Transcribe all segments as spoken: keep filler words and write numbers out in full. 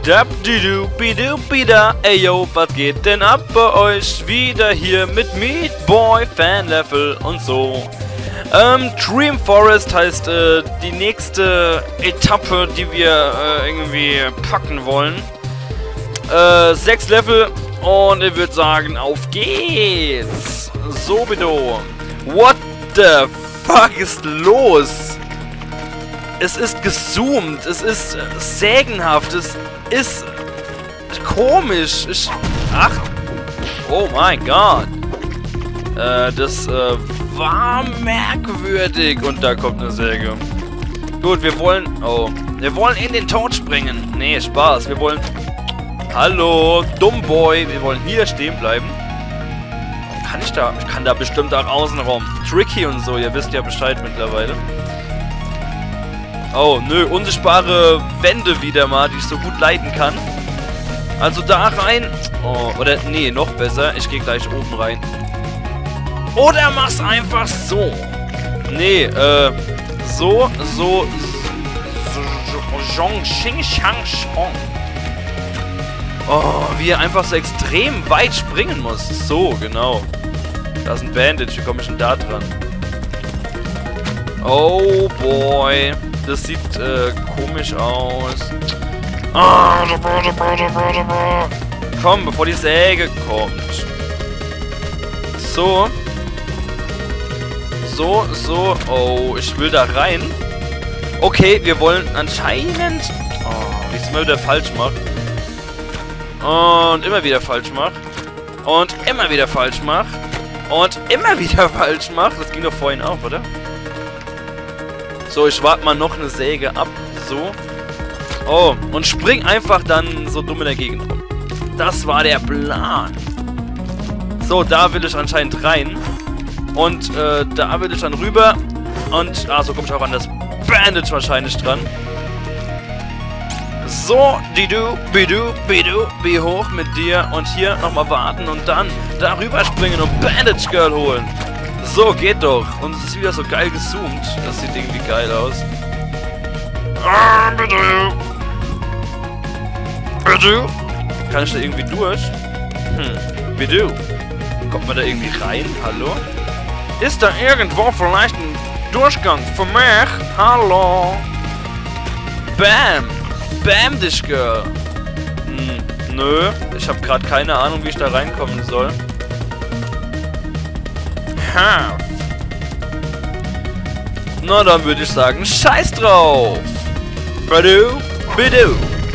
Dabdidu-bidu-bida. Ey yo, was geht denn ab bei euch? Wieder hier mit Meat Boy, Fanlevel und so. Ähm, Dream Forest heißt äh, die nächste Etappe, die wir äh, irgendwie packen wollen. Äh, sechs Level und ich würde sagen, auf geht's. So, bitte. What the fuck ist los? Es ist gezoomt, es ist äh, sägenhaft, es ist komisch. Ich, ach, oh mein Gott. Äh, das äh, war merkwürdig. Und da kommt eine Säge. Gut, wir wollen... Oh, wir wollen in den Tod springen. Nee, Spaß. Wir wollen... Hallo, Dummboy. Wir wollen hier stehen bleiben. Kann ich da? Ich kann da bestimmt auch außen rum. Tricky und so. Ihr wisst ja Bescheid mittlerweile. Oh, nö. Unsichtbare Wände wieder mal, die ich so gut leiten kann. Also da rein. Oh, oder nee, noch besser. Ich gehe gleich oben rein. Oder mach's einfach so. Nee, äh, so, so, so, Xing, Shang, Shong. Oh, wie er einfach so extrem weit springen muss. So, genau. Da ist ein Bandage, wie komme ich denn da dran? Oh, boy. Das sieht, äh, komisch aus. Ah, komm, bevor die Säge kommt. So. So, so. Oh, ich will da rein. Okay, wir wollen anscheinend... Oh, wie ich es mal wieder falsch mache. Und immer wieder falsch mache. Und immer wieder falsch mache. Und immer wieder falsch mache. Das ging doch vorhin auch, oder? So, ich warte mal noch eine Säge ab. So. Oh, und spring einfach dann so dumm in der Gegend rum. Das war der Plan. So, da will ich anscheinend rein. Und äh, da will ich dann rüber. Und, ah, so komme ich auch an das Bandage wahrscheinlich dran. So, didu, bidu, bidu, bi hoch mit dir. Und hier nochmal warten und dann darüber springen und Bandage Girl holen. So, geht doch. Und es ist wieder so geil gezoomt. Das sieht irgendwie geil aus. Ah, bitte. Bitte. Kann ich da irgendwie durch? Hm, bitte. Kommt man da irgendwie rein? Hallo? Ist da irgendwo vielleicht ein Durchgang für mich? Hallo? Bam! Bam, dich Girl! Hm, nö. Ich habe gerade keine Ahnung, wie ich da reinkommen soll. Ha. Na, dann würde ich sagen, scheiß drauf! Bitte, bitte!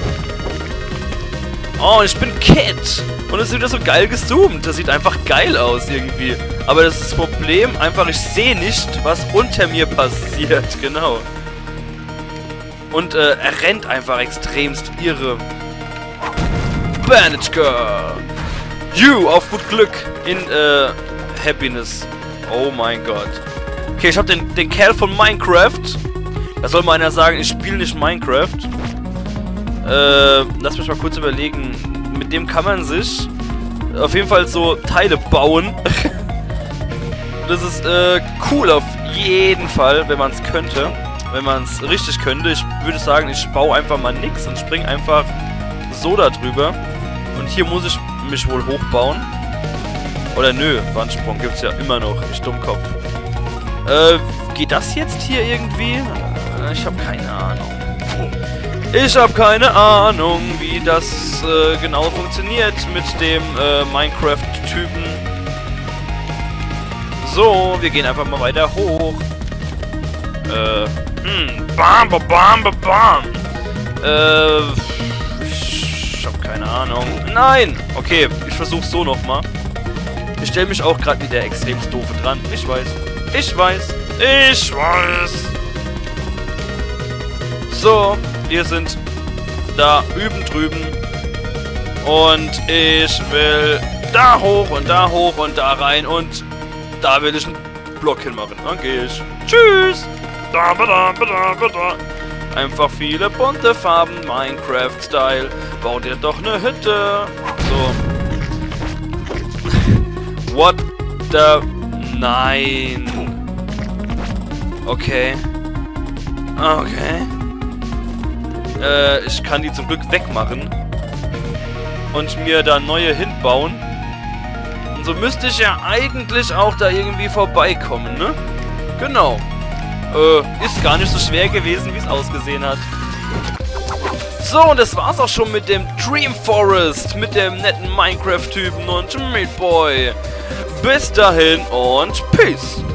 Oh, ich bin Kid! Und es ist wieder so geil gezoomt. Das sieht einfach geil aus irgendwie. Aber das ist das Problem, einfach ich sehe nicht, was unter mir passiert. Genau. Und äh, er rennt einfach extremst irre. Bandage Girl! You, auf gut Glück in äh, Happiness. Oh mein Gott. Okay, ich habe den, den Kerl von Minecraft. Da soll mal einer sagen, ich spiele nicht Minecraft. Äh, lass mich mal kurz überlegen. Mit dem kann man sich auf jeden Fall so Teile bauen. Das ist äh, cool auf jeden Fall, wenn man es könnte. Wenn man es richtig könnte. Ich würde sagen, ich baue einfach mal nix und springe einfach so da drüber. Und hier muss ich mich wohl hochbauen. Oder nö, Wandsprung gibt es ja immer noch. Ich Dummkopf. Äh, geht das jetzt hier irgendwie? Äh, ich habe keine Ahnung. Ich habe keine Ahnung, wie das äh, genau funktioniert mit dem äh, Minecraft-Typen. So, wir gehen einfach mal weiter hoch. Äh, hm, bam, bam, bam, bam. Äh, ich habe keine Ahnung. Nein! Okay, ich versuch's so nochmal. Ich stelle mich auch gerade wieder extrem doof dran. Ich weiß. Ich weiß. Ich weiß. So, wir sind da üben drüben. Und ich will da hoch und da hoch und da rein. Und da will ich einen Block hinmachen. Dann gehe ich. Tschüss. Da, da, da, da. Einfach viele bunte Farben. Minecraft-Style. Baut ihr doch eine Hütte. So. What the... Nein. Okay. Okay. Äh, ich kann die zum Glück wegmachen. Und mir da neue hinbauen. Und so müsste ich ja eigentlich auch da irgendwie vorbeikommen, ne? Genau. Äh, ist gar nicht so schwer gewesen, wie es ausgesehen hat. So, und das war's auch schon mit dem Dream Forest, mit dem netten Minecraft-Typen und Meat Boy. Bis dahin und Peace.